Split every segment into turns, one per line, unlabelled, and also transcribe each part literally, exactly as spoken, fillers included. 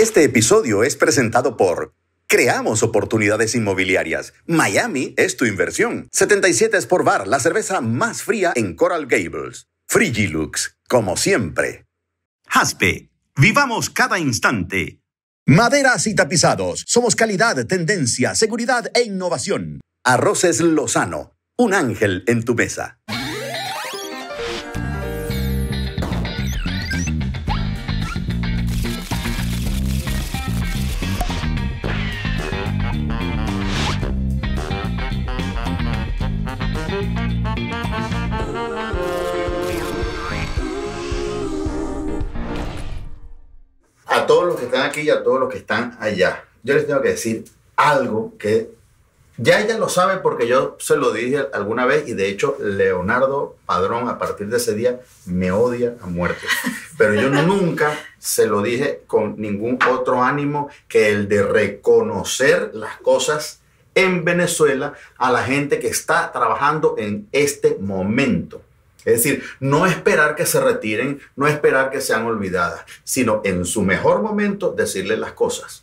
Este episodio es presentado por Creamos Oportunidades Inmobiliarias. Miami es tu inversión. setenta y siete Sport Bar, la cerveza más fría en Coral Gables. Frigilux, como siempre. Jaspe, vivamos cada instante. Maderas y tapizados. Somos calidad, tendencia, seguridad e innovación. Arroces Lozano, un ángel en tu mesa.
A todos los que están aquí y a todos los que están allá, yo les tengo que decir algo que ya ella lo sabe porque yo se lo dije alguna vez y de hecho Leonardo Padrón a partir de ese día me odia a muerte. Pero yo nunca se lo dije con ningún otro ánimo que el de reconocer las cosas en Venezuela a la gente que está trabajando en este momento. Es decir, no esperar que se retiren, no esperar que sean olvidadas, sino en su mejor momento decirles las cosas.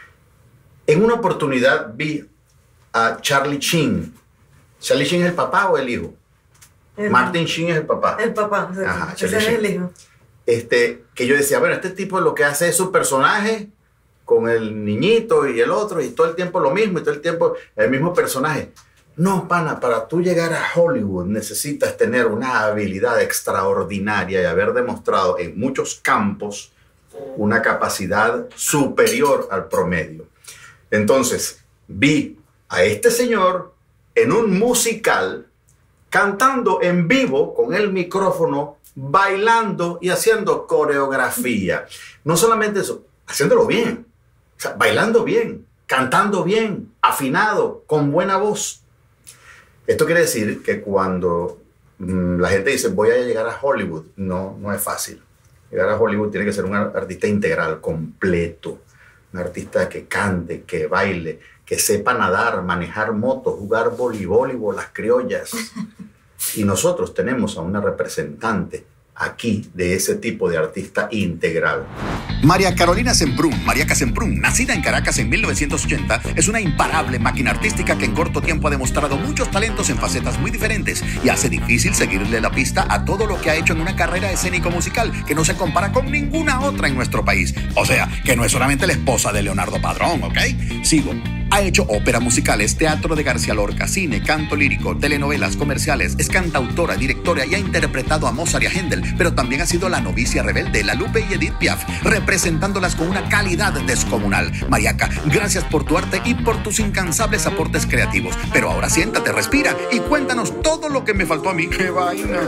En una oportunidad vi a Charlie Sheen. ¿Charlie Sheen es el papá o el hijo?
El,
Martin Sheen es el papá.
El papá, sí.
Ajá,
Ese es el hijo.
Este, que yo decía, bueno, este tipo lo que hace es su personaje con el niñito y el otro, y todo el tiempo lo mismo, y todo el tiempo el mismo personaje. No, pana, para tú llegar a Hollywood necesitas tener una habilidad extraordinaria y haber demostrado en muchos campos una capacidad superior al promedio. Entonces, vi a este señor en un musical cantando en vivo con el micrófono, bailando y haciendo coreografía. No solamente eso, haciéndolo bien, o sea, bailando bien, cantando bien, afinado, con buena voz. Esto quiere decir que cuando mmm, la gente dice voy a llegar a Hollywood, no, no es fácil. Llegar a Hollywood tiene que ser un artista integral, completo. Un artista que cante, que baile, que sepa nadar, manejar moto, jugar voleibol y bolas criollas. Y nosotros tenemos a una representante aquí de ese tipo de artista integral.
María Carolina Semprún, Mariaca Semprún, nacida en Caracas en mil novecientos ochenta, es una imparable máquina artística que en corto tiempo ha demostrado muchos talentos en facetas muy diferentes y hace difícil seguirle la pista a todo lo que ha hecho en una carrera escénico-musical que no se compara con ninguna otra en nuestro país. O sea, que no es solamente la esposa de Leonardo Padrón, ¿ok? Sigo. Ha hecho óperas musicales, teatro de García Lorca, cine, canto lírico, telenovelas, comerciales, es cantautora, directora y ha interpretado a Mozart y a Händel, pero también ha sido la novicia rebelde, la Lupe y Edith Piaf, representándolas con una calidad descomunal. Mariaca, gracias por tu arte y por tus incansables aportes creativos. Pero ahora siéntate, respira y cuéntanos todo lo que me faltó a mí. ¡Qué vaina!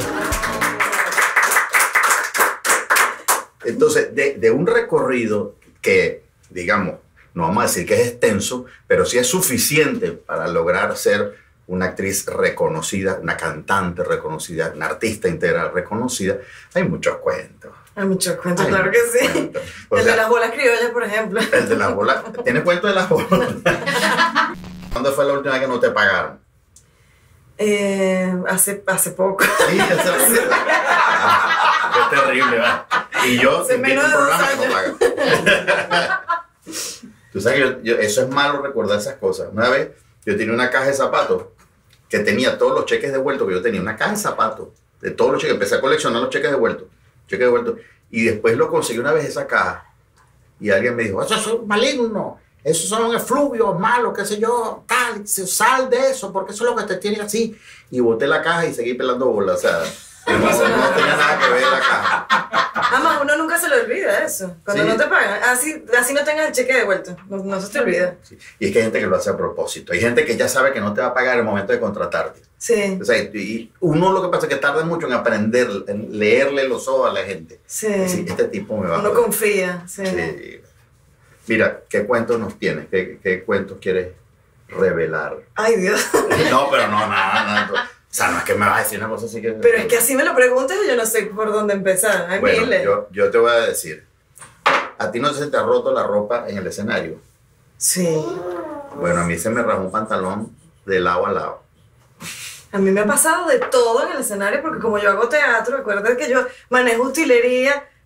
Entonces, de, de un recorrido que, digamos, no vamos a decir que es extenso, pero sí es suficiente para lograr ser una actriz reconocida, una cantante reconocida, una artista integral reconocida. Hay muchos cuentos.
Hay muchos cuentos, hay claro que sí.
Cuentos.
El
sea,
de las bolas criollas, por ejemplo.
El de las bolas. ¿Tienes cuento de las bolas? ¿Cuándo fue la última vez que no te pagaron?
Eh, hace, hace poco.
Sí, hace poco. Qué terrible, ¿verdad? Y yo
hace menos de dos años.
Que no pagan. Tú sabes que yo, yo, eso es malo recordar esas cosas. Una vez yo tenía una caja de zapatos que tenía todos los cheques devueltos que yo tenía. Una caja de zapatos de todos los cheques. Empecé a coleccionar los cheques devueltos. Cheques devueltos. Y después lo conseguí una vez esa caja. Y alguien me dijo, eso es maligno. Esos son efluvios malos, qué sé yo. Tal, sal de eso porque eso es lo que te tiene así. Y boté la caja y seguí pelando bolas. O sea, no, no tenía nada que ver la caja.
Además, uno nunca se le olvida eso. Cuando sí. no te pagan, así, así no tengas el cheque devuelto. No, no se te olvida.
Sí. Y es que hay gente que lo hace a propósito. Hay gente que ya sabe que no te va a pagar en el momento de contratarte.
Sí.
O sea, y uno lo que pasa es que tarda mucho en aprender, en leerle los ojos a la gente.
Sí.
Decir, este tipo me va
uno
a...
Uno confía. Sí.
Sí. Mira, ¿qué cuentos nos tienes? ¿Qué, qué cuentos quieres revelar?
Ay, Dios.
No, pero no, nada, nada. O sea, no es que me vas a decir una cosa así que...
Pero es que así me lo preguntas y yo no sé por dónde empezar. Ay,
bueno,
miles.
yo, yo te voy a decir. ¿A ti no se te ha roto la ropa en el escenario?
Sí.
Bueno, a mí se me rajó un pantalón de lado a lado.
A mí me ha pasado de todo en el escenario porque como yo hago teatro, acuérdate que yo manejo utilería,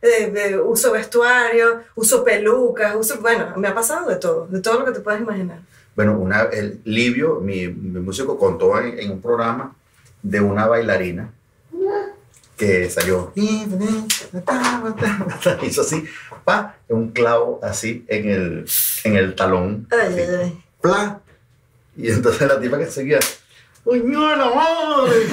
de, de uso vestuario, uso pelucas, uso, bueno, me ha pasado de todo, de todo lo que te puedes imaginar.
Bueno, una, el Livio, mi, mi músico, contó en, en un programa de una bailarina que salió, hizo así, pa, un clavo así en el, en el talón,
Ay,
así,
ay, ay.
pla, y entonces la tipa que seguía, ¡uy, no, la madre!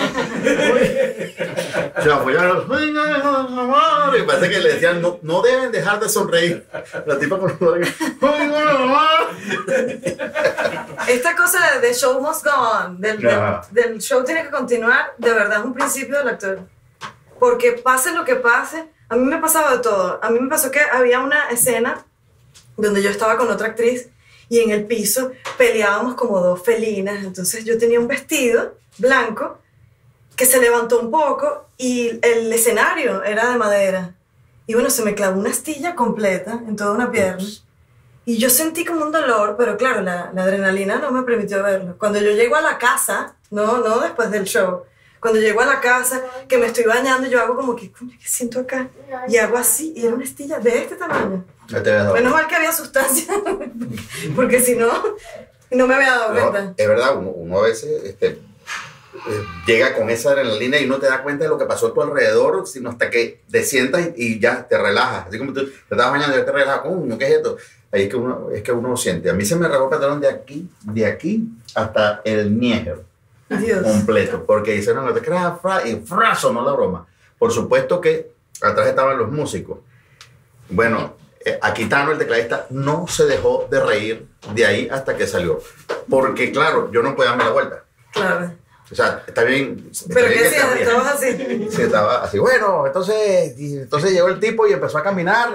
Se apoyaron, ¡uy, no, la madre! Y parece que le decían, no, no deben dejar de sonreír. La tipa con los ¡uy, no, la madre!
Esta cosa de, de show must go on, del, del, del show tiene que continuar, de verdad es un principio del actor. Porque pase lo que pase, a mí me pasaba de todo. A mí me pasó que había una escena donde yo estaba con otra actriz y en el piso peleábamos como dos felinas. Entonces yo tenía un vestido blanco que se levantó un poco y el escenario era de madera. Y bueno, se me clavó una astilla completa en toda una pierna. Y yo sentí como un dolor, pero claro, la, la adrenalina no me permitió verlo. Cuando yo llego a la casa, no, no después del show, cuando llego a la casa, que me estoy bañando, yo hago como que, coño, ¿qué siento acá? Y hago así, y era una astilla de este tamaño. Menos mal que había sustancia, porque si no, no me había dado
no,
cuenta.
Es verdad, uno, uno a veces este, eh, llega con esa adrenalina y no te das cuenta de lo que pasó a tu alrededor, sino hasta que te sientas y, y ya te relajas. Así como tú te estabas bañando y ya te relajas, coño, ¿qué es esto? Ahí es que uno, es que uno siente. A mí se me regó el pantalón de aquí, de aquí hasta el níger.
Dios.
Completo, porque hicieron el fra, fra, y fra, sonó la broma. Por supuesto que atrás estaban los músicos. Bueno, eh, Aquitano, el tecladista, no se dejó de reír de ahí hasta que salió. Porque, claro, yo no podía darme la vuelta.
Claro.
O sea, está bien. Está
¿Pero
bien
qué
que
hacías?
te
¿Estabas
rías.
así?
Sí, estaba así. Bueno, entonces, y entonces llegó el tipo y empezó a caminar.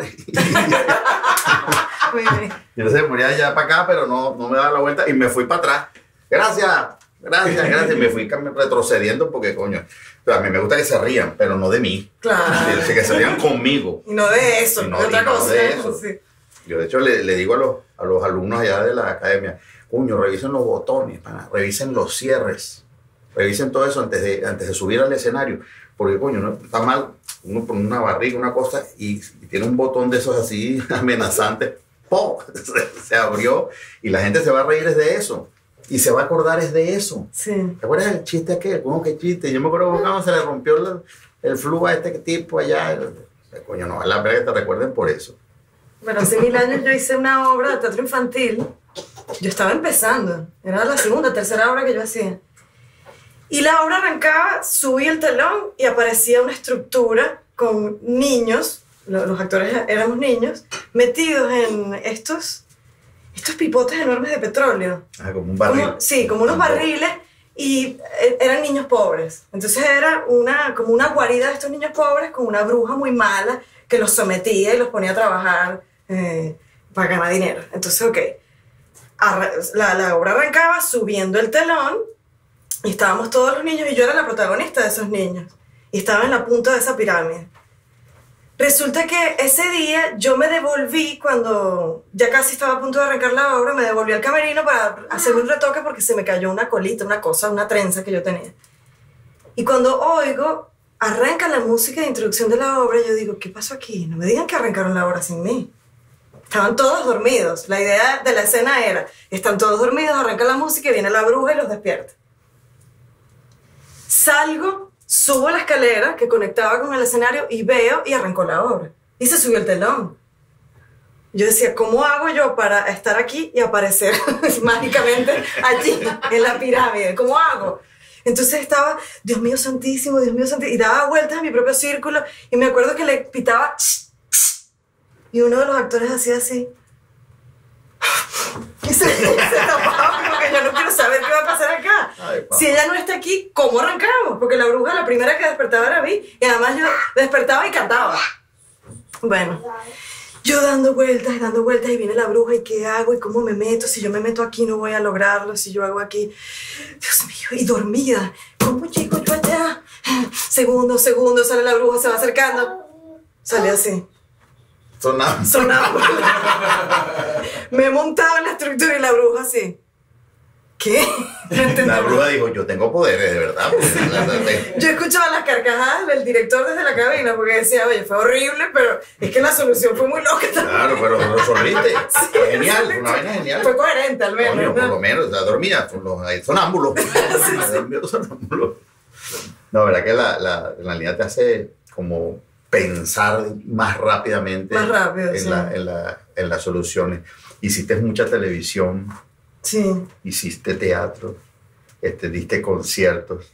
Y entonces me ponía allá para acá, pero no, no me daba la vuelta y me fui para atrás. Gracias. Gracias, gracias. Y me fui retrocediendo porque, coño, o sea, a mí me gusta que se rían, pero no de mí.
Claro.
Que, que se rían conmigo.
Y no de eso,
Y no-
de otra
y no
cosa.
de eso.
Sí.
Yo, de hecho, le, le digo a los, a los alumnos allá de la academia, coño, revisen los botones, pana, revisen los cierres, revisen todo eso antes de, antes de subir al escenario. Porque, coño, no está mal uno con una barriga, una cosa, y, y tiene un botón de esos así amenazantes. ¡Pum! Se, se abrió y la gente se va a reír es de eso. Y se va a acordar es de eso.
Sí.
¿Te acuerdas del chiste aquel? ¿Cómo que chiste? Yo me acuerdo cuando se le rompió el, el flu a este tipo allá. El, el, coño, no vale la pena que te recuerden por eso.
Bueno, hace mil años yo hice una obra de teatro infantil. Yo estaba empezando. Era la segunda, tercera obra que yo hacía. Y la obra arrancaba, subí el telón y aparecía una estructura con niños, lo- los actores éramos niños, metidos en estos, estos pipotes enormes de petróleo.
Ah, como un barril.
Como- sí, como unos
Tampoco.
barriles, y eh, eran niños pobres. Entonces era una, como una guarida de estos niños pobres con una bruja muy mala que los sometía y los ponía a trabajar eh, para ganar dinero. Entonces, ok, Arra- la, la obra arrancaba subiendo el telón y estábamos todos los niños y yo era la protagonista de esos niños y estaba en la punta de esa pirámide. Resulta que ese día yo me devolví, cuando ya casi estaba a punto de arrancar la obra, me devolví al camerino para hacerme un retoque porque se me cayó una colita, una cosa, una trenza que yo tenía. Y cuando oigo, arranca la música de introducción de la obra, yo digo, ¿qué pasó aquí? No me digan que arrancaron la obra sin mí. Estaban todos dormidos. La idea de la escena era, están todos dormidos, arranca la música y viene la bruja y los despierta. Salgo, subo la escalera que conectaba con el escenario y veo y arrancó la obra. Y se subió el telón. Yo decía, ¿cómo hago yo para estar aquí y aparecer mágicamente allí, en la pirámide? ¿Cómo hago? Entonces estaba, Dios mío santísimo, Dios mío santísimo, y daba vueltas en mi propio círculo y me acuerdo que le pitaba ch, ch, y uno de los actores hacía así. Y se, se tapaba porque yo no quiero saber qué va a pasar acá.
Ay, papá.
Si ella no está aquí, ¿cómo arrancamos? Porque la bruja la primera que despertaba era mí y además yo despertaba y cantaba. Bueno, yo dando vueltas y dando vueltas y viene la bruja y ¿qué hago? ¿Y cómo me meto? Si yo me meto aquí no voy a lograrlo, si yo hago aquí... Dios mío, y dormida. ¿Cómo llego yo allá? Segundo, segundo, sale la bruja, se va acercando. Sale así.
Sonaba.
Sonaba. Me he montado en la estructura y la bruja así. ¿Qué?
La bruja dijo, yo tengo poderes, de verdad.
Yo escuchaba las carcajadas del director desde la cabina porque decía, oye, fue horrible, pero es que la solución fue muy loca también.
Claro, pero lo resolviste.
Sí,
fue genial,
sí,
fue una vaina genial.
Fue coherente al menos.
Coño,
¿no?
por lo menos, ya dormía, sonámbulo. Sí, sonámbulo. No, verdad que la, la, la línea te hace como pensar más rápidamente
más rápido,
en,
sí.
la, en, la, en las soluciones. Hiciste mucha televisión,
sí.
hiciste teatro, este, diste conciertos.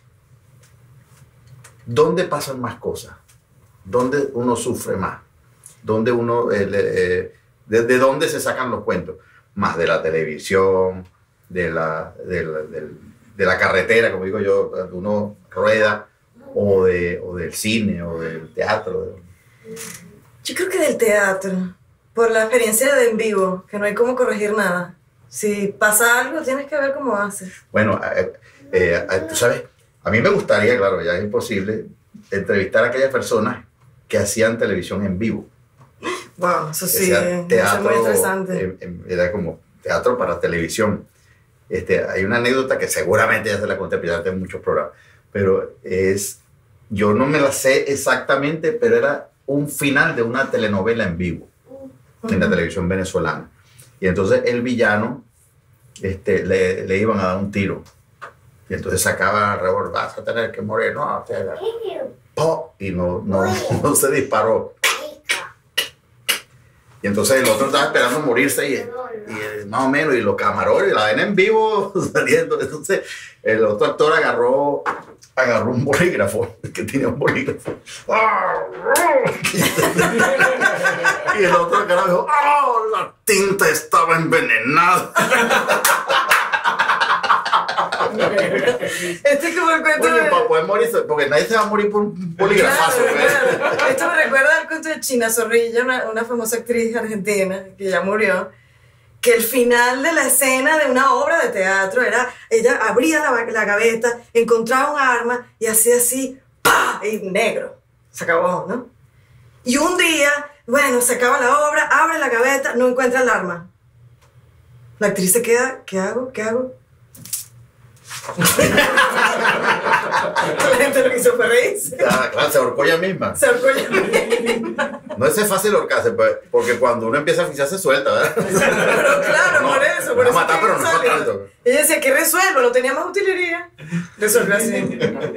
¿Dónde pasan más cosas? ¿Dónde uno sufre más? ¿Dónde uno, eh, eh, de, ¿De dónde se sacan los cuentos? Más de la televisión, de la, de la, de, de la carretera, como digo yo, cuando uno rueda, o, de, o del cine, o del teatro.
Yo creo que del teatro, por la experiencia de en vivo, que no hay cómo corregir nada. Si pasa algo, tienes que ver cómo haces.
Bueno, eh, eh, eh, tú sabes, a mí me gustaría, claro, ya es imposible, entrevistar a aquellas personas que hacían televisión en vivo.
Wow, eso sí,
teatro,
eso es muy interesante.
Eh, eh, era como teatro para televisión. Este, hay una anécdota que seguramente ya se la conté, pero ya tengo muchos programas, pero es, yo no me la sé exactamente, pero era un final de una telenovela en vivo, uh-huh. en la televisión venezolana. Y entonces el villano este, le, le iban a dar un tiro. Y entonces sacaba el revólver, vas a tener que morir, no, o sea, ¡po! Y no, no, no se disparó. Y entonces el otro estaba esperando morirse y, y más o menos, y los camarones, la ven en vivo saliendo. Entonces el otro actor agarró, agarró un bolígrafo, que tenía un bolígrafo. Y el otro carajo dijo, ¡oh, la tinta estaba envenenada!
Este es como el cuento
Oye,
de...
para poder morirse, porque nadie se va a morir por un bolígrafazo.
Claro, claro. Esto me recuerda al cuento de China Zorrilla, una, una famosa actriz argentina que ya murió, que el final de la escena de una obra de teatro era, ella abría la, la gaveta, encontraba un arma y hacía así, ¡pah! Y negro. Se acabó, ¿no? Y un día, bueno, se acaba la obra, abre la gaveta, no encuentra el arma. La actriz se queda, ¿qué hago? ¿Qué hago? La gente lo que hizo fue reírse.
Claro, claro, se ahorcó ella misma.
Se ahorcó ella misma.
No es fácil ahorcarse, pues, porque cuando uno empieza a asfixiar se suelta, ¿verdad?
Pero claro, no, por eso. Por
no
eso
matar, pero no fue tanto.
Ella decía que resuelvo, no tenía más utilería. Resolvió así.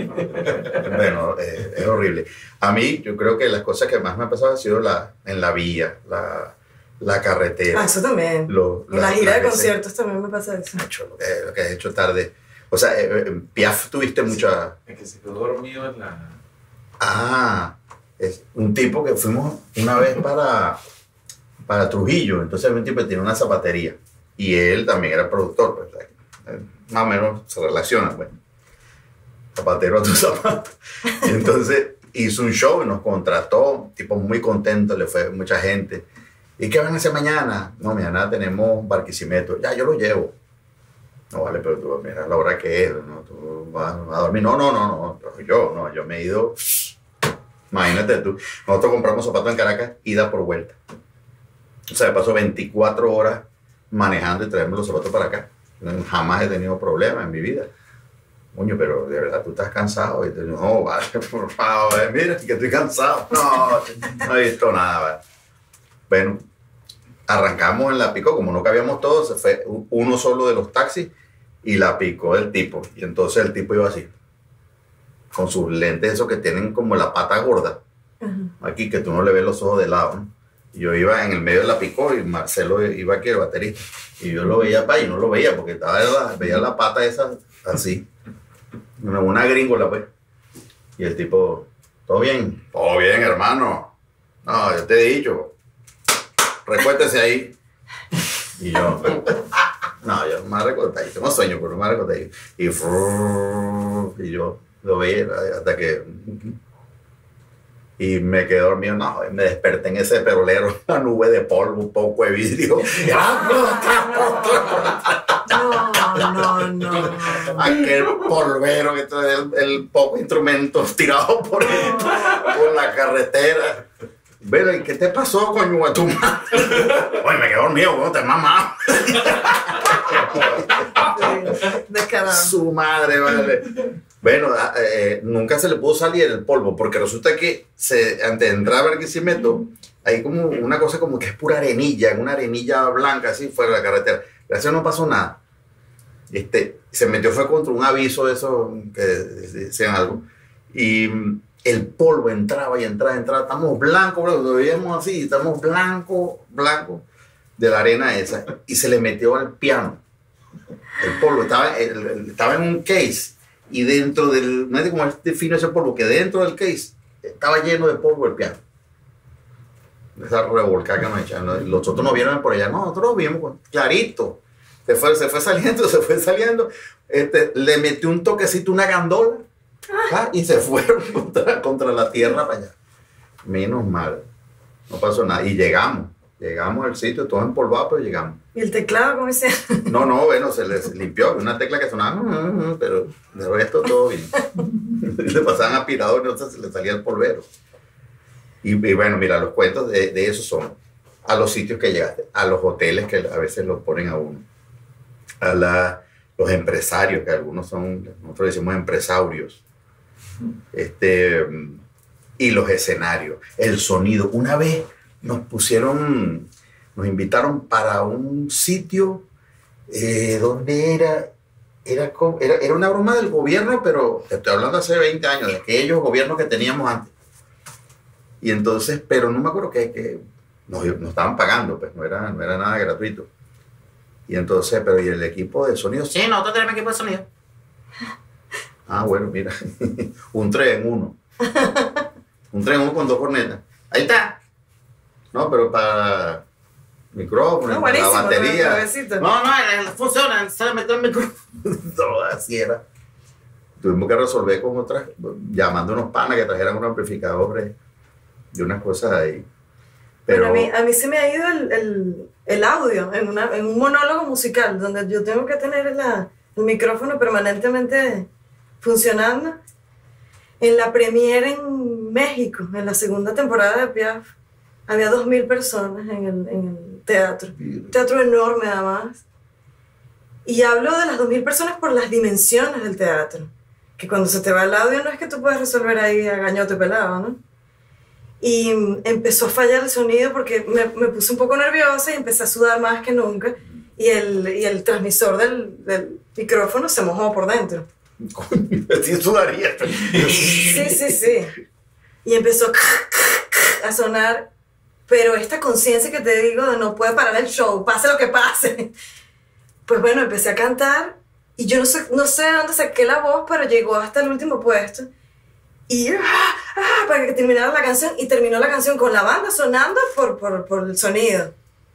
Bueno, eh, es horrible. A mí, yo creo que las cosas que más me han pasado han sido la, en la vía, la, la carretera.
Ah, eso también.
Lo,
en la, la gira de conciertos también me pasa eso.
Hecho, lo, que, lo que has hecho tarde. O sea, en Piaf tuviste mucha...
Es que se quedó dormido en la...
Ah, es un tipo que fuimos una vez para, para Trujillo, entonces había un tipo que tiene una zapatería y él también era productor, pues, más o menos se relacionan, bueno, zapatero a tu zapato. Entonces hizo un show y nos contrató, tipo muy contento, le fue mucha gente. ¿Y qué van a hacer mañana? No, mañana tenemos Barquisimeto, ya yo lo llevo. No, vale, pero tú, mira la hora que es, ¿no? Tú vas, vas a dormir. No, no, no, no, yo, no, yo me he ido, imagínate tú, nosotros compramos zapatos en Caracas, ida por vuelta. O sea, paso veinticuatro horas manejando y trayendo los zapatos para acá. Jamás he tenido problemas en mi vida. Coño, pero de verdad tú estás cansado. Y te digo, no, vale, por favor, mira que estoy cansado. No, no he visto nada, vale. Bueno, arrancamos en la picó, como no cabíamos todos, se fue uno solo de los taxis y la picó el tipo. Y entonces el tipo iba así, con sus lentes esos que tienen como la pata gorda, uh-huh. aquí que tú no le ves los ojos de lado, ¿no? Y yo iba en el medio de la picó y Marcelo iba aquí, el baterista, y yo lo veía para y no lo veía porque estaba la, veía la pata esa así, una gringola pues. Y el tipo, ¿todo bien? Todo bien, hermano. No, yo te he dicho, recuérdese ahí. Y yo, no, yo me recuerdo, tengo sueño, pero me recuerdo. Y, y, y yo lo veía hasta que... Y me quedé dormido, no, me desperté en ese perolero, una nube de polvo, un poco de vidrio.
No, no, no.
Aquel polvero, que trae el, el poco instrumentos tirados por, el, por la carretera. Pero, ¿y qué te pasó, coño, a tu madre? Oye, me quedé dormido, ¿cómo te mamá?
Descarado.
Su madre, vale. Bueno, eh, nunca se le pudo salir el polvo, porque resulta que se, antes de entrar a Barquisimeto, hay como una cosa como que es pura arenilla, una arenilla blanca así fuera de la carretera. Gracias a Dios no pasó nada. Este, se metió fue contra un aviso de eso, que decían algo, y el polvo entraba y entraba, entraba, estamos blancos, lo veíamos así, estamos blancos, blancos de la arena esa, y se le metió al piano. El polvo estaba, el, el, estaba en un case, y dentro del, no es como es defino ese polvo, que dentro del case estaba lleno de polvo el piano. Esa revolcada que nos echaron. Los otros no vieron por allá, no, nosotros lo vimos clarito. Se fue, se fue saliendo, se fue saliendo. Este, le metió un toquecito, una gandola, ¿ah? Y se fueron contra, contra la tierra para allá. Menos mal, no pasó nada. Y llegamos, llegamos al sitio, todo empolvado, pero llegamos.
¿Y el teclado cómo hicieron?
No, no, bueno, se les limpió. Una tecla que sonaba, pero de resto todo bien. Le pasaban aspirador y entonces se le salía el polvero. Y, y bueno, mira, los cuentos de, de eso son a los sitios que llegaste, a los hoteles que a veces los ponen a uno, a la, los empresarios, que algunos son, nosotros decimos empresarios, este, y los escenarios, el sonido. Una vez nos pusieron, nos invitaron para un sitio eh, donde era, era, era, era una broma del gobierno, pero te estoy hablando hace veinte años, de aquellos gobiernos que teníamos antes. Y entonces, pero no me acuerdo que, que nos, nos estaban pagando, pues no era, no era nada gratuito. Y entonces, pero ¿y el equipo de sonido? Sí, nosotros tenemos equipo de sonido. Ah, bueno, mira, un tres en uno. Un tres en uno con dos cornetas. Ahí está. No, pero para micrófono,
no,
para la batería.
No,
no, no, funciona, se le metió el micrófono. No, así era. Tuvimos que resolver con otras, llamando a unos panas que trajeran un amplificador de, de unas cosas ahí.
Pero, pero a, mí, a mí se me ha ido el, el, el audio en, una, en un monólogo musical donde yo tengo que tener la, el micrófono permanentemente funcionando. En la premiere en México, en la segunda temporada de Piaf, había dos mil personas en el, en el teatro. Un teatro enorme además. Y hablo de las dos mil personas por las dimensiones del teatro. Que cuando se te va el audio no es que tú puedas resolver ahí a gañote pelado, ¿no? Y empezó a fallar el sonido porque me, me puse un poco nerviosa y empecé a sudar más que nunca. Y el, y el transmisor del, del micrófono se mojó por dentro.
Sí, sudaría.
Sí, sí, sí. Y empezó a sonar, pero esta conciencia que te digo de no puede parar el show, pase lo que pase. Pues bueno, empecé a cantar y yo no sé, no sé de dónde saqué la voz, pero llegó hasta el último puesto. Y ah, ah, para que terminara la canción, y terminó la canción con la banda sonando por, por, por el sonido.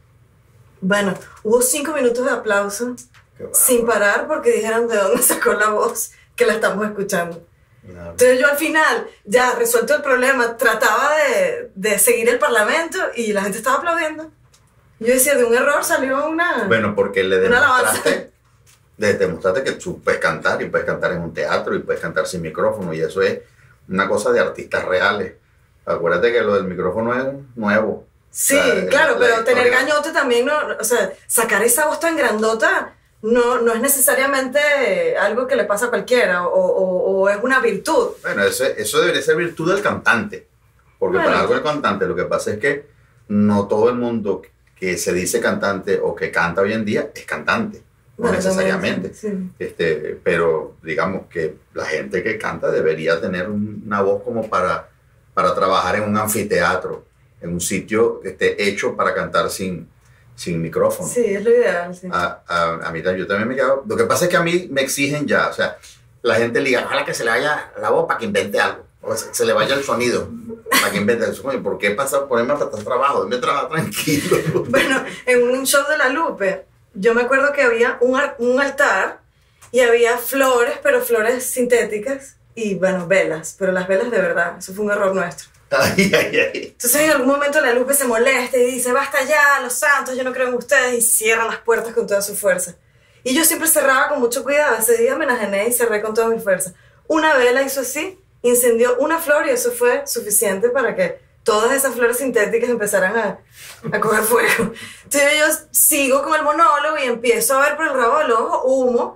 Bueno, hubo cinco minutos de aplauso sin parar porque dijeron de dónde sacó la voz que la estamos escuchando. No. Entonces yo al final, ya resuelto el problema, trataba de, de seguir el parlamento y la gente estaba aplaudiendo. Yo decía, de un error salió una...
Bueno, porque le demostraste, le demostraste que tú puedes cantar y puedes cantar en un teatro y puedes cantar sin micrófono, y eso es una cosa de artistas reales. Acuérdate que lo del micrófono es nuevo.
Sí, o sea, claro, la, pero la tener gañote también, no, o sea, sacar esa voz tan grandota no, no es necesariamente algo que le pasa a cualquiera, o, o, o es una virtud.
Bueno, eso, eso debería ser virtud del cantante, porque bueno, para algo el cantante, lo que pasa es que no todo el mundo que se dice cantante o que canta hoy en día es cantante, no bueno, necesariamente, sí. este, pero digamos que la gente que canta debería tener una voz como para, para trabajar en un anfiteatro, en un sitio que esté hecho para cantar sin, sin micrófono.
Sí, es lo ideal. Sí.
A, a, a mí yo también me quedo. Lo que pasa es que a mí me exigen ya, o sea, la gente le diga, ojalá que se le vaya la voz para que invente algo, o se, se le vaya el sonido para que invente eso. ¿Por qué pasa ponerme a tratar trabajo? Déjame trabajar tranquilo.
Bueno, en un show de La Lupe, yo me acuerdo que había un, un altar y había flores, pero flores sintéticas y, bueno, velas, pero las velas de verdad, eso fue un error nuestro.
Ay, ay, ay.
Entonces en algún momento La Lupe se molesta y dice, basta ya, los santos, yo no creo en ustedes, y cierra las puertas con toda su fuerza. Y yo siempre cerraba con mucho cuidado. Ese día me enajené y cerré con toda mi fuerza. Una vela hizo así, incendió una flor y eso fue suficiente para que todas esas flores sintéticas empezaran a, a coger fuego. Entonces yo sigo con el monólogo y empiezo a ver por el rabo del ojo humo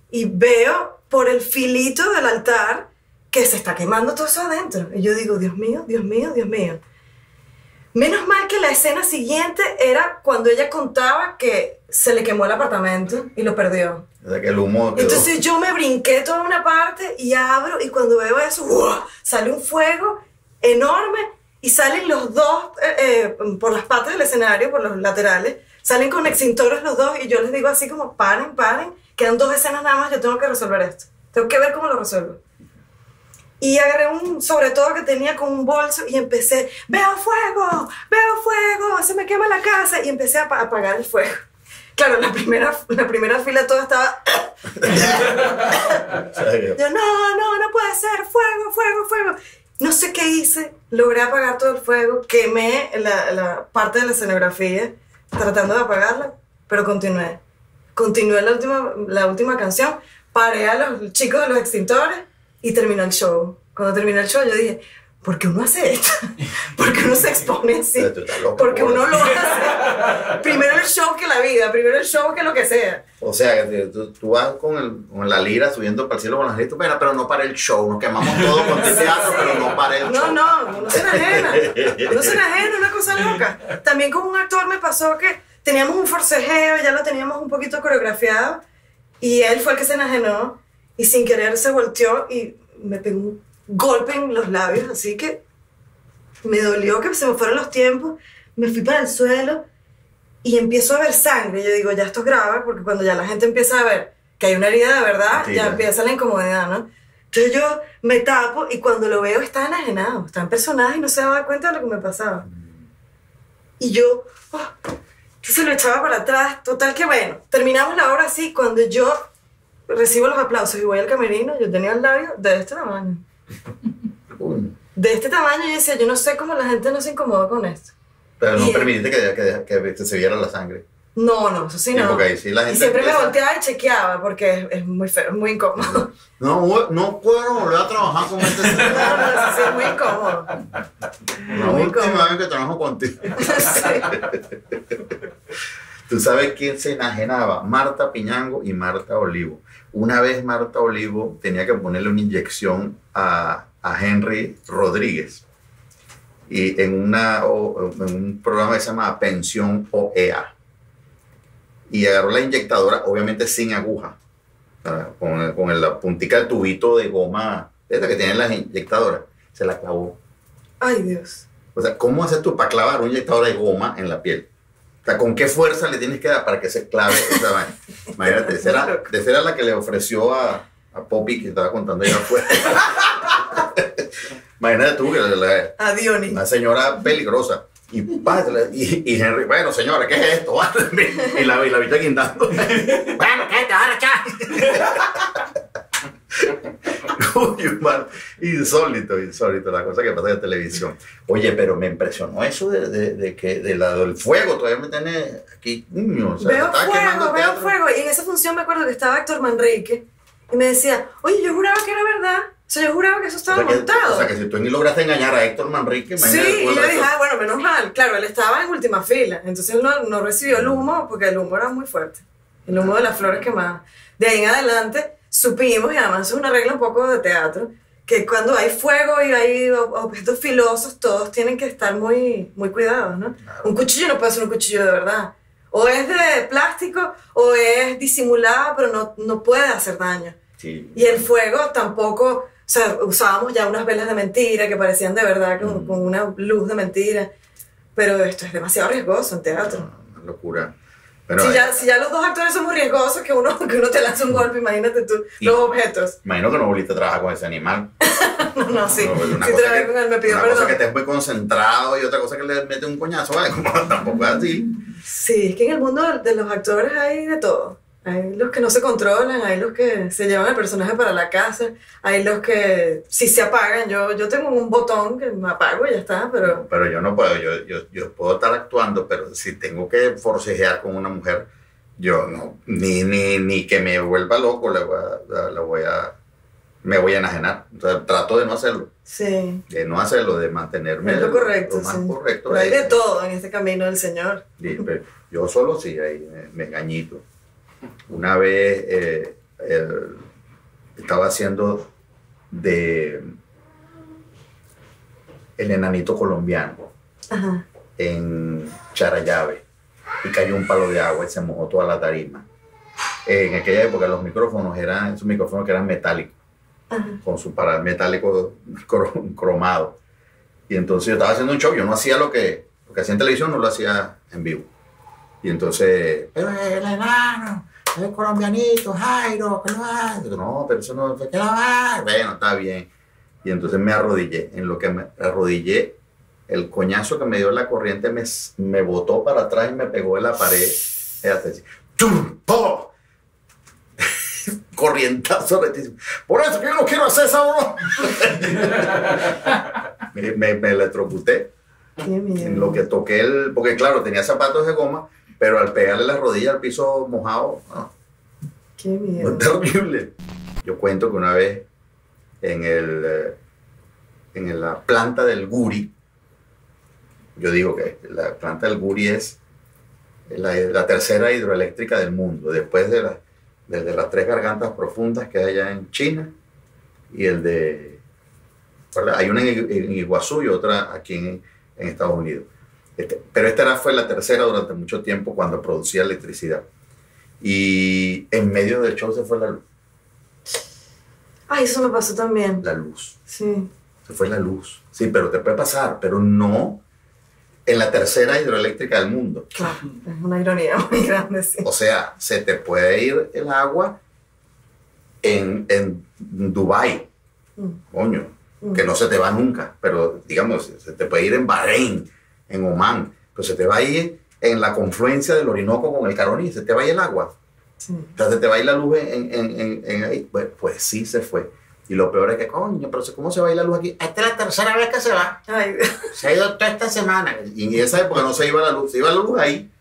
y veo por el filito del altar que se está quemando todo eso adentro. Y yo digo, Dios mío, Dios mío, Dios mío. Menos mal que la escena siguiente era cuando ella contaba que se le quemó el apartamento y lo perdió.
O sea, que el humo quedó.
Entonces yo me brinqué toda una parte y abro, y cuando veo eso, ¡uah!, sale un fuego enorme y salen los dos eh, eh, por las patas del escenario, por los laterales, salen con extintores los dos, y yo les digo así como, paren, paren, quedan dos escenas nada más, yo tengo que resolver esto, tengo que ver cómo lo resuelvo. Y agarré un sobre todo que tenía con un bolso y empecé, veo fuego, veo fuego, se me quema la casa, y empecé a ap- apagar el fuego. Claro, la primera, la primera fila todo estaba... Yo, no, no, no puede ser, fuego, fuego, fuego. No sé qué hice, logré apagar todo el fuego, quemé la, la parte de la escenografía tratando de apagarla, pero continué. Continué la última, la última canción, paré a los chicos de los extintores y terminó el show. Cuando terminó el show yo dije, ¿por qué uno hace esto? ¿Por qué uno se expone así? Porque uno lo hace. Primero el show que la vida, primero el show que lo que sea.
O sea, que tú, tú vas con, el, con la lira subiendo para el cielo con las listas, pero, pero no para el show, nos quemamos todo con el teatro, pero no para el
no,
show.
No, no, no se enajena, no se enajena, una cosa loca. También con un actor me pasó que teníamos un forcejeo, ya lo teníamos un poquito coreografiado, y él fue el que se enajenó, y sin querer se volteó y me pegó un golpe en los labios, así que me dolió que se me fueron los tiempos, me fui para el suelo y empiezo a ver sangre. Yo digo, ya esto es grave, porque cuando ya la gente empieza a ver que hay una herida de verdad, sí, ya, ya empieza la incomodidad, ¿no? Entonces yo me tapo y cuando lo veo está enajenado, está en personaje y no se daba cuenta de lo que me pasaba. Y yo, oh, entonces lo echaba para atrás, total que bueno, terminamos la obra así. Cuando yo recibo los aplausos y voy al camerino, yo tenía el labio de este tamaño. De este tamaño, y yo decía, yo no sé cómo la gente no se incomoda con esto.
Pero no
y,
permitiste que, que, que, que se viera la sangre.
No, no, eso sí, no.
Sí, sí, la gente
y siempre
empieza...
me volteaba y chequeaba, porque es, es muy feo, es muy incómodo.
No, no, no puedo volver a trabajar con este señor.
No, no, eso sí es muy incómodo.
La
muy
última
incómodo.
vez que trabajo contigo.
Sí.
¿Tú sabes quién se enajenaba? Marta Piñango y Marta Olivo. Una vez Marta Olivo tenía que ponerle una inyección a, a Henry Rodríguez, y en, una, o, en un programa que se llama Pensión O E A, y agarró la inyectadora, obviamente sin aguja, con, con la puntica del tubito de goma esta que tienen las inyectadoras, se la clavó.
Ay, Dios.
O sea, ¿cómo haces tú para clavar una inyectadora de goma en la piel? O sea, ¿con qué fuerza le tienes que dar para que se clave esa vaina? Imagínate, esa era, esa era la que le ofreció a, a Poppy, que estaba contando allá afuera. Imagínate tú que la, la,
A Diony.
una señora peligrosa. Y, y, y Henry, bueno, señora, ¿qué es esto? Y la, y la viste guindando. Bueno, ¿qué te vas a echar? Uy, man, insólito, insólito, la cosa que pasa en la televisión. Oye, pero me impresionó eso de, de, de que de la, del fuego, todavía me tiene aquí, niño, o sea,
Veo fuego, veo fuego. Y en esa función me acuerdo que estaba Héctor Manrique y me decía, oye, yo juraba que era verdad. O sea, yo juraba que eso estaba
o sea, que,
montado.
O sea, que si tú ni lograste engañar a Héctor Manrique,
sí, y yo dije, ah, bueno, menos mal. Claro, él estaba en última fila, entonces él no, no recibió el humo porque el humo era muy fuerte. El humo de las flores quemadas. De ahí en adelante supimos, y además es una regla un poco de teatro, que cuando hay fuego y hay objetos filosos, todos tienen que estar muy, muy cuidados, ¿no? Claro. Un cuchillo no puede ser un cuchillo de verdad. O es de plástico o es disimulado, pero no, no puede hacer daño.
Sí.
Y el fuego tampoco, o sea, usábamos ya unas velas de mentira que parecían de verdad, con, mm. con una luz de mentira, pero esto es demasiado riesgoso en teatro.
No, una locura. Pero
si,
hay...
ya, si ya los dos actores somos riesgosos, que uno, que uno te lanza un golpe, imagínate tú, y los objetos.
Imagino que no volviste a trabajar con ese animal.
no, no, sí.
No, una
sí
cosa
trabajé
que,
con él, me pidió
una
perdón.
cosa que estés muy concentrado y otra cosa que le mete un coñazo, ¿vale? Como tampoco es así.
Sí, es que en el mundo de los actores hay de todo. Hay los que no se controlan, hay los que se llevan el personaje para la casa, hay los que sí se apagan. Yo, yo tengo un botón que me apago y ya está, pero...
Pero yo no puedo, yo, yo, yo puedo estar actuando, pero si tengo que forcejear con una mujer, yo no, ni, ni, ni que me vuelva loco, le voy a, la voy a, me voy a enajenar. O sea, trato de no hacerlo.
Sí.
De no hacerlo, de mantenerme
es lo correcto,
lo más
sí.
correcto.
Pero hay de todo en este camino del Señor.
Sí, yo solo sí, ahí me, me engañito. Una vez eh, el, estaba haciendo de el enanito colombiano. Ajá. En Charallave, y cayó un palo de agua y se mojó toda la tarima. En aquella época los micrófonos eran, esos micrófonos que eran metálicos, ajá, con su para metálico cromado. Y entonces yo estaba haciendo un show, yo no hacía lo que, lo que hacía en televisión, no lo hacía en vivo. Y entonces, pero el enano, el colombianito, Jairo, que lo va. No, pero eso no, ¿qué lo va? Bueno, está bien. Y entonces me arrodillé. En lo que me arrodillé, el coñazo que me dio la corriente me, me botó para atrás y me pegó en la pared. Así, ¡tum! ¡Po! Corrientazo. Por eso que yo no quiero hacer esa broma. me, me, me electrocuté. En lo que toqué el... Porque claro, tenía zapatos de goma, pero al pegarle las rodillas al piso mojado... No.
Qué miedo.
Terrible. Yo cuento que una vez en, el, en la planta del Guri, yo digo que la planta del Guri es la, la tercera hidroeléctrica del mundo, después de, la, de, de las tres gargantas profundas que hay allá en China, y el de... Hay una en, en Iguazú y otra aquí en, en Estados Unidos. Este, pero esta era, fue la tercera durante mucho tiempo cuando producía electricidad. Y en medio del show se fue la luz.
Ay, eso me pasó también.
La luz.
Sí.
Se fue la luz. Sí, pero te puede pasar, pero no en la tercera hidroeléctrica del mundo.
Claro, es una ironía muy grande, sí.
O sea, se te puede ir el agua en, en Dubái. Mm. Coño, mm. que no se te va nunca, pero digamos, se te puede ir en Bahrein, en Omán, pero se te va a ir en la confluencia del Orinoco con el Caroní, se te va a ir el agua. Sí. O sea, se te va a ir la luz en, en, en, en ahí. Pues, pues sí se fue. Y lo peor es que, coño, pero ¿cómo se va a ir la luz aquí? Esta es la tercera vez que se va. Ay. Se ha ido toda esta semana. Y en esa época no se iba la luz, se iba la luz ahí.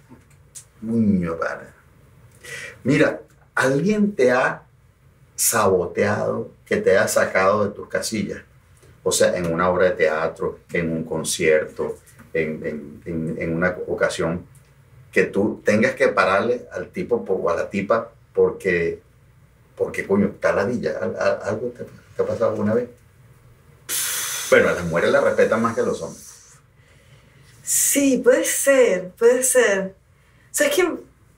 Muño, para. Mira, ¿alguien te ha saboteado, que te ha sacado de tus casillas? O sea, en una obra de teatro, en un concierto, en, en, en, en una ocasión, que tú tengas que pararle al tipo o a la tipa porque... Porque, coño, está ladilla. ¿Algo te, te ha pasado alguna vez? Bueno, a las mujeres las respetan más que a los hombres.
Sí, puede ser, puede ser. ¿Sabes qué?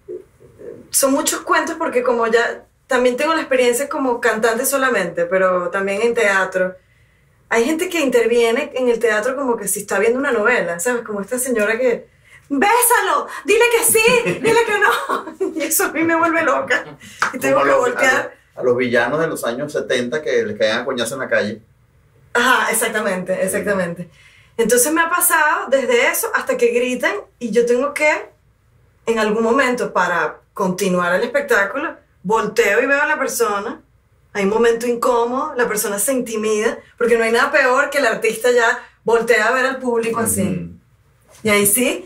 Son muchos cuentos porque como ya... También tengo la experiencia como cantante solamente, pero también en teatro. Hay gente que interviene en el teatro como que si está viendo una novela, ¿sabes? Como esta señora que... ¡Bésalo! ¡Dile que sí! ¡Dile que no! Y eso a mí me vuelve loca. Y tengo que voltear.
A, a los villanos de los años setenta que les caían a coñazo en la calle.
Ajá, exactamente, exactamente. Entonces me ha pasado desde eso hasta que gritan y yo tengo que, en algún momento, para continuar el espectáculo, volteo y veo a la persona. Hay un momento incómodo, la persona se intimida, porque no hay nada peor que el artista ya voltea a ver al público así. Mm. Y ahí sí...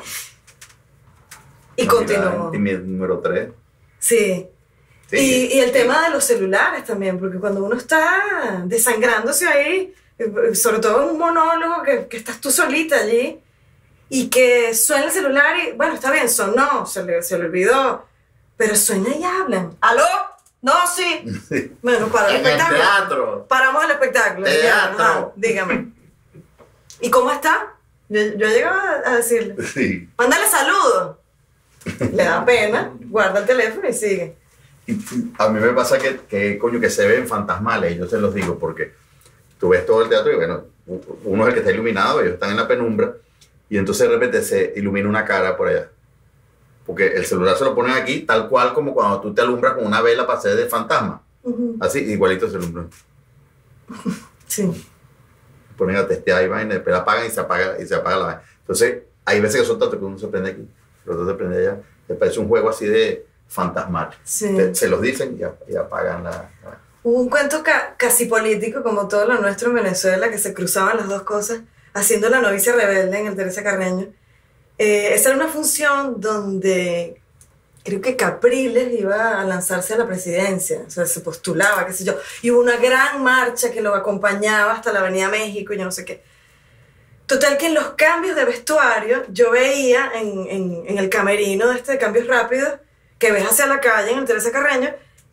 Y continuó.
Y mi número tres.
Sí. sí. Y, y el tema de los celulares también, porque cuando uno está desangrándose ahí, sobre todo en un monólogo que, que estás tú solita allí, y que suena el celular y, bueno, está bien, sonó, se le, se le olvidó, pero suena y hablan. ¿Aló? No, sí. sí. Bueno, para el
en
espectáculo.
El teatro.
Paramos el espectáculo.
Teatro.
Ya, dígame. ¿Y cómo está? Yo, yo llegaba a decirle.
Sí.
Mándale saludos. Le da pena, guarda el teléfono y sigue.
Y a mí me pasa que, que, coño, que se ven fantasmales, y yo se los digo, porque tú ves todo el teatro y, bueno, uno es el que está iluminado, ellos están en la penumbra, y entonces de repente se ilumina una cara por allá. Porque el celular se lo ponen aquí, tal cual como cuando tú te alumbras con una vela para hacer de fantasma. Uh-huh. Así, igualito se alumbran.
Sí.
Se ponen a testear y vaina, después la apagan y se apaga, y se apaga la vaina. Entonces, hay veces que son tantos que uno se prende aquí. Pero tú te prendes allá, te parece un juego así de fantasmal. Sí. Te, se los dicen y, y apagan la, la...
Hubo un cuento ca, casi político, como todo lo nuestro en Venezuela, que se cruzaban las dos cosas, haciendo La novicia rebelde en el Teresa Carreño. Eh, esa era una función donde creo que Capriles iba a lanzarse a la presidencia, o sea, se postulaba, qué sé yo, y hubo una gran marcha que lo acompañaba hasta la Avenida México y yo no sé qué. Total que en los cambios de vestuario yo veía en, en, en el camerino de este de cambios rápidos que ves hacia la calle en el Teresa Carreño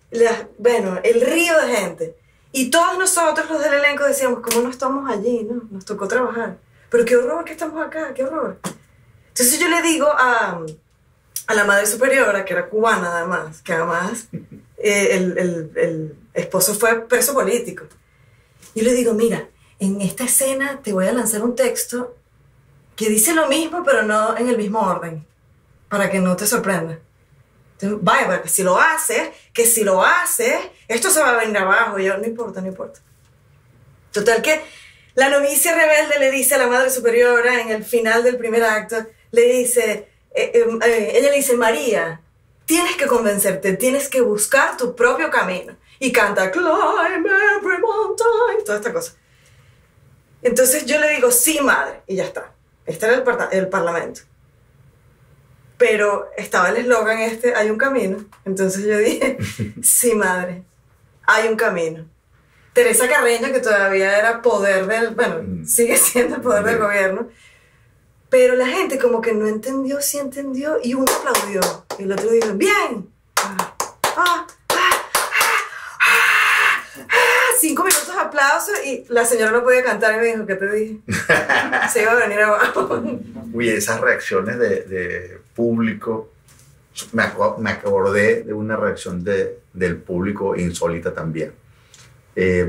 las, bueno, el río de gente. Y todos nosotros, los del elenco, decíamos, ¿cómo no estamos allí? ¿No? Nos tocó trabajar. Pero qué horror que estamos acá, qué horror. Entonces yo le digo a, a la madre superiora, que era cubana además, que además eh, el, el, el esposo fue preso político. Yo le digo, mira, en esta escena te voy a lanzar un texto que dice lo mismo, pero no en el mismo orden, para que no te sorprenda. Entonces, vaya, vaya, que si lo haces, que si lo haces, esto se va a venir abajo. Y yo, no importa, no importa. Total que la novicia rebelde le dice a la madre superiora en el final del primer acto, le dice, eh, eh, eh, ella le dice, María, tienes que convencerte, tienes que buscar tu propio camino. Y canta, climb every mountain, toda esta cosa. Entonces yo le digo, sí, madre, y ya está. Este era el, par el parlamento. Pero estaba el eslogan este, hay un camino. Entonces yo dije, sí, madre, hay un camino. Teresa Carreño, que todavía era poder del, bueno, mm. sigue siendo el poder del gobierno, pero la gente como que no entendió, sí entendió, y uno aplaudió, y el otro dijo, bien, ah, ah, ah, ah, ah, cinco minutos de aplausos, y la señora no podía cantar, y me dijo, ¿qué te dije? Se iba a venir abajo.
Uy, esas reacciones de, de público, me, me acordé de una reacción de, del público insólita también. Eh,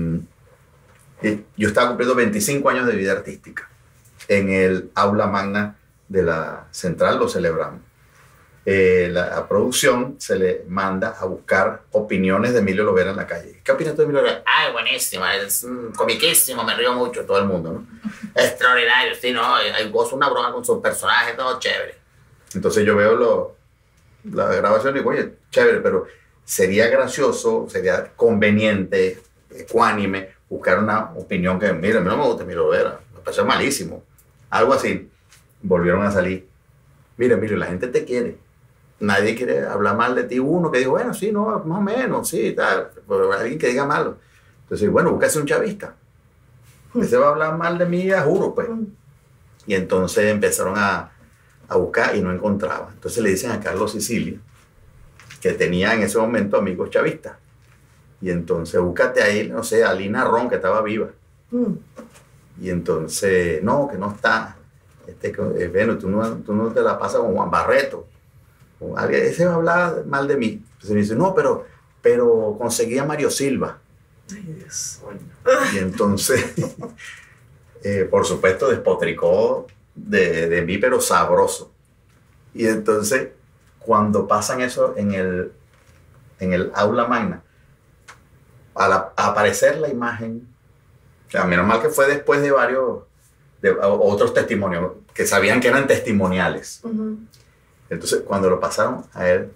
yo estaba cumpliendo veinticinco años de vida artística. En el aula magna de la central lo celebramos. Eh, la, la producción se le manda a buscar opiniones de Emilio Lovera en la calle. ¿Qué opinas tú de Emilio Lovera? Ay, buenísima, es mm, comiquísimo, me río mucho, todo el mundo, ¿no? Extraordinario, sí, ¿no? Hay gozo, una broma con su personaje, todo chévere. Entonces yo veo lo, la grabación y digo, oye, chévere, pero sería gracioso, sería conveniente, ecuánime, buscar una opinión que, mira, a mí no me gusta Emilio Lovera, me parece malísimo. Algo así. Volvieron a salir. Mira, Emilio, la gente te quiere. Nadie quiere hablar mal de ti. Uno que dijo, bueno, sí, no, más o menos, sí, tal. Pero alguien que diga malo. Entonces, bueno, búscase un chavista. Ese va a hablar mal de mí, ya juro, pues. Y entonces empezaron a, a buscar y no encontraban. Entonces le dicen a Carlos Sicilia, que tenía en ese momento amigos chavistas. Y entonces búscate ahí, no sé, a Lina Ron, que estaba viva. Mm. Y entonces, no, que no está. Este, eh, bueno, tú no, tú no te la pasas con Juan Barreto. O alguien, ese va a hablar mal de mí. Entonces me dice, no, pero, pero conseguí a Mario Silva. Ay, Dios. Y entonces, eh, por supuesto, despotricó de, de mí, pero sabroso. Y entonces, cuando pasan eso en el, en el aula magna, a, la, a aparecer la imagen, o sea, menos mal que fue después de varios, de otros testimonios, que sabían que eran testimoniales. Uh-huh. Entonces, cuando lo pasaron a él,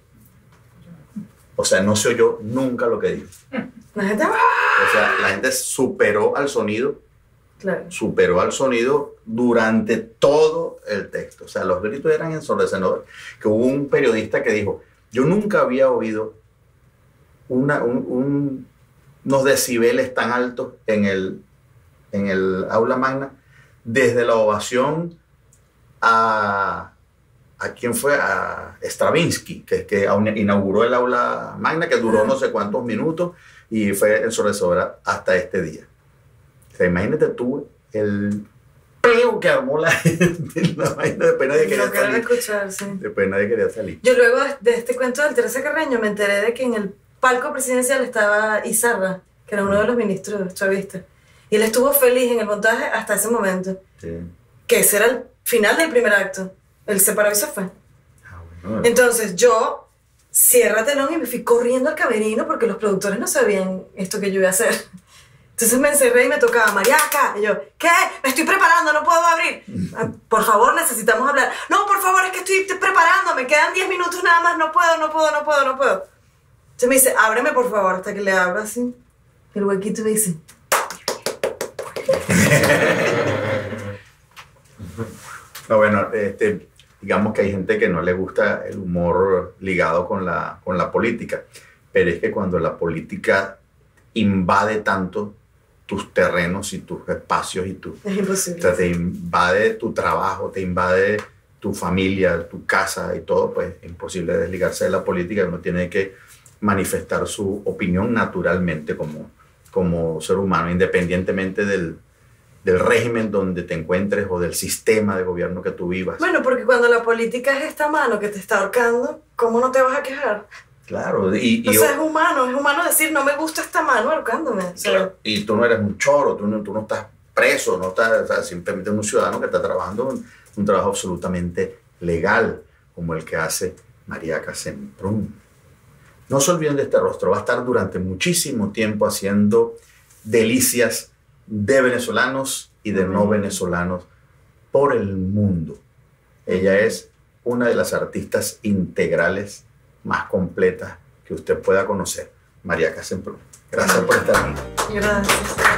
o sea, no se oyó nunca lo que dijo.
La gente...
O sea, la gente superó al sonido, claro. superó al sonido durante todo el texto. O sea, los gritos eran ensordecedores. Que hubo un periodista que dijo, yo nunca había oído una, un, un, unos decibeles tan altos en el en el aula magna, desde la ovación a, a quién fue, a Stravinsky, que, que inauguró el aula magna, que duró no sé cuántos minutos y fue ensordecedora hasta este día. O sea, imagínate tú el peo que armó la gente, la vaina, después nadie quería salir.
Escuchar, sí.
Después nadie quería salir.
Yo luego de este cuento del Teresa Carreño me enteré de que en el palco presidencial estaba Izarra, que era uno de los ministros chavistas. Y él estuvo feliz en el montaje hasta ese momento. Sí. Que ese era el final del primer acto. Él se paró y se fue. Ah, bueno. Entonces yo cierra telón y me fui corriendo al camerino porque los productores no sabían esto que yo iba a hacer. Entonces me encerré y me tocaba, Mariaca. Y yo, ¿qué? Me estoy preparando, no puedo abrir. Por favor, necesitamos hablar. No, por favor, es que estoy preparando. Me quedan diez minutos nada más. No puedo, no puedo, no puedo, no puedo. Entonces me dice, ábreme por favor, hasta que le abro así. El huequito me dice...
No, bueno, este, digamos que hay gente que no le gusta el humor ligado con la, con la política, pero es que cuando la política invade tanto tus terrenos y tus espacios y tu,
es imposible.
O sea, te invade tu trabajo, te invade tu familia, tu casa y todo, pues es imposible desligarse de la política. Uno tiene que manifestar su opinión naturalmente como, como ser humano, independientemente del, del régimen donde te encuentres o del sistema de gobierno que tú vivas.
Bueno, porque cuando la política es esta mano que te está ahorcando, ¿cómo no te vas a quejar?
Claro. Y, y
o sea, es humano, es humano decir, no me gusta esta mano ahorcándome. O sea,
claro, y tú no eres un choro, tú no, tú no estás preso, no estás, o sea, simplemente un ciudadano que está trabajando un, un trabajo absolutamente legal, como el que hace Mariaca Semprún. No se olviden de este rostro, va a estar durante muchísimo tiempo haciendo delicias de venezolanos y de no venezolanos por el mundo. Ella es una de las artistas integrales más completas que usted pueda conocer, Mariaca Semprún. Gracias por estar aquí.
Gracias.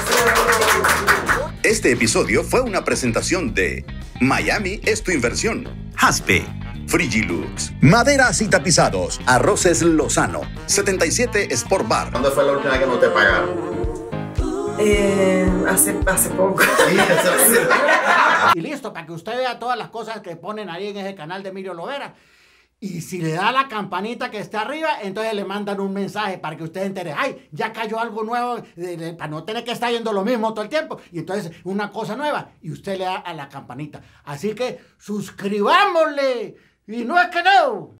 Este episodio fue una presentación de Miami es tu inversión, Haspe, Frigilux, Maderas y Tapizados, Arroces Lozano, setenta y siete Sport Bar.
¿Cuándo fue la última vez que no te pagaron?
Eh, hace, hace poco.
Sí,
Y listo, para que usted vea todas las cosas que ponen ahí en ese canal de Emilio Lovera. Y si le da la campanita que está arriba, entonces le mandan un mensaje para que usted entere. ¡Ay, ya cayó algo nuevo! De, de, para no tener que estar yendo lo mismo todo el tiempo. Y entonces una cosa nueva. Y usted le da a la campanita. Así que suscribámosle. Y no es que no.